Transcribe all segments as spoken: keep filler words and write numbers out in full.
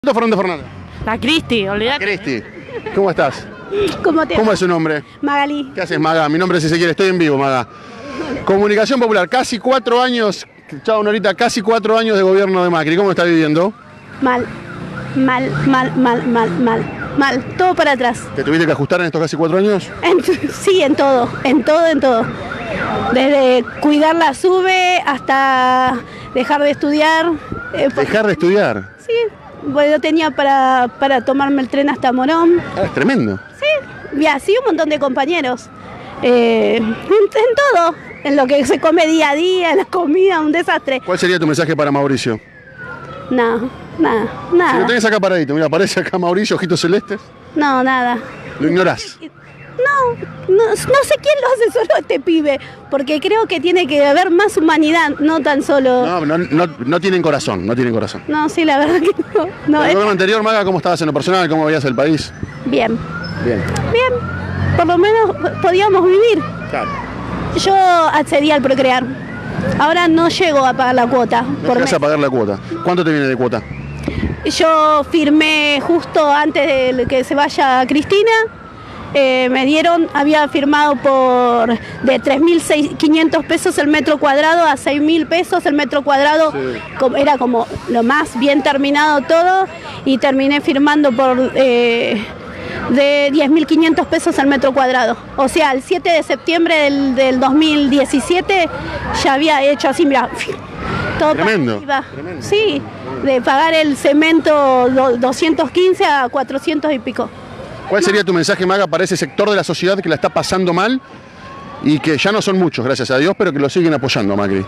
Fernando Fernández. La Cristi, olvidate. Cristi, ¿cómo estás? ¿Cómo te ¿Cómo va? es su nombre? Magali. ¿Qué haces, Maga? Mi nombre es Ezequiel, estoy en vivo, Maga. Comunicación Popular, casi cuatro años, chao Norita, casi cuatro años de gobierno de Macri. ¿Cómo está viviendo? Mal, mal, mal, mal, mal, mal, mal, todo para atrás. ¿Te tuviste que ajustar en estos casi cuatro años? En- sí, en todo, en todo, en todo. Desde cuidar la sube hasta dejar de estudiar. eh, por- Dejar de estudiar. Sí, bueno, yo tenía para, para tomarme el tren hasta Morón. Ah, es tremendo. Sí, y así un montón de compañeros. Eh, en, en todo, en lo que se come día a día, en la comida, un desastre. ¿Cuál sería tu mensaje para Mauricio? Nada, nada, Si lo nada. tenés acá paradito, mira, aparece acá Mauricio, ojitos celestes. No, nada. Lo ignorás. No, no, no sé quién lo asesoró a este pibe, porque creo que tiene que haber más humanidad, no tan solo... No, no, no, no tienen corazón, no tienen corazón. No, sí, la verdad que no. no ¿El es- gobierno anterior, Maga, cómo estabas en lo personal? ¿Cómo veías el país? Bien, Bien. bien. Por lo menos podíamos vivir. Claro. Yo accedí al Procrear. Ahora no llego a pagar la cuota. No por llegas a mes. pagar la cuota. ¿Cuánto te viene de cuota? Yo firmé justo antes de que se vaya Cristina. Eh, me dieron, había firmado por de tres mil quinientos pesos el metro cuadrado a seis mil pesos el metro cuadrado. Sí. Co- Era como lo más bien terminado todo y terminé firmando por eh, de diez mil quinientos pesos el metro cuadrado. O sea, el siete de septiembre del, del dos mil diecisiete ya había hecho así, mira, todo para Tremendo, arriba. tremendo. Sí, de pagar el cemento do- doscientos quince a cuatrocientos y pico. ¿Cuál sería tu mensaje, Maga, para ese sector de la sociedad que la está pasando mal y que ya no son muchos, gracias a Dios, pero que lo siguen apoyando a Macri?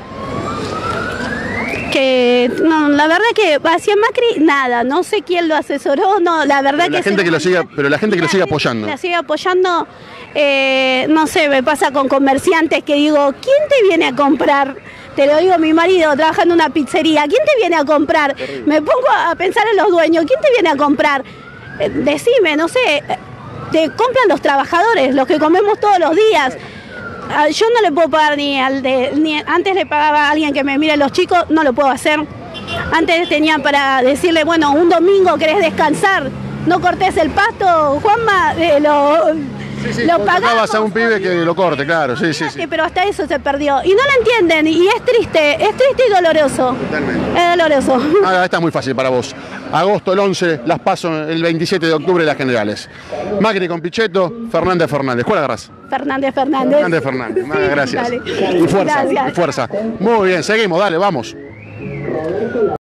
Que no, la verdad que hacia Macri nada, no sé quién lo asesoró, no, la verdad Pero la que gente se que lo siga- pero la gente que lo la sigue gente apoyando. que La sigue apoyando, eh, no sé, me pasa con comerciantes que digo, ¿quién te viene a comprar? Te lo digo mi marido trabajando en una pizzería, ¿quién te viene a comprar? Me pongo a pensar en los dueños, ¿quién te viene a comprar? Eh, decime, no sé, eh, te compran los trabajadores, los que comemos todos los días. Ah, Yo no le puedo pagar ni al de, ni antes le pagaba a alguien que me mire los chicos, no lo puedo hacer. Antes tenía para decirle, bueno, un domingo querés descansar, no cortes el pasto, Juanma, eh, lo, Sí, sí, lo contratabas pagamos. a un pibe que lo corte, claro, sí, sí, sí. Pero hasta eso se perdió. Y no lo entienden, y es triste, es triste y doloroso. Totalmente. Es doloroso. Maga, esta es muy fácil para vos. Agosto el once, las paso el veintisiete de octubre las generales. Macri con Pichetto, Fernández Fernández. ¿Cuál agarrás? Fernández Fernández. Fernández Fernández. Maga, gracias. Dale. Y fuerza, Gracias. y fuerza. Muy bien, seguimos, dale, vamos.